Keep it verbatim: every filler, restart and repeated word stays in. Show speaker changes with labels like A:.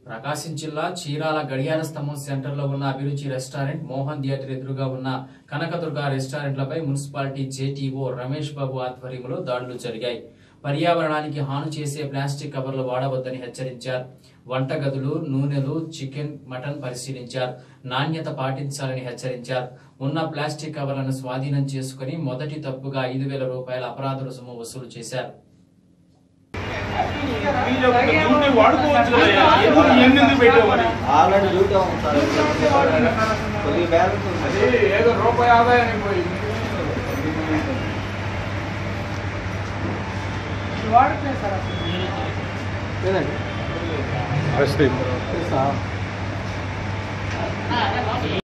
A: ప్రకాశం జిల్లా చీరాల గడియార స్తంభం సెంటర్లో ఉన్న అభిరుచి రెస్టారెంట్, మోహన్ థియేటర్ ఎదురుగా ఉన్న కనకదుర్గ రెస్టారెంట్లపై మున్సిపాలిటీ జేటీఓ రమేష్ బాబు ఆధ్వర్యంలో దాడులు జరిగాయి. పర్యావరణానికి హాని చేసే ప్లాస్టిక్ కవర్లు వాడవద్దని హెచ్చరించారు. వంటగదులు, నూనెలు, చికెన్, మటన్ పరిశీలించారు. నాణ్యత పాటించాలని హెచ్చరించారు. ఉన్న ప్లాస్టిక్ కవర్లను స్వాధీనం చేసుకుని మొదటి తప్పుగా ఐదు వేల రూపాయల అపరాధ రుసుము వసూలు చేశారు.
B: వాడుతున్నాయి సార్.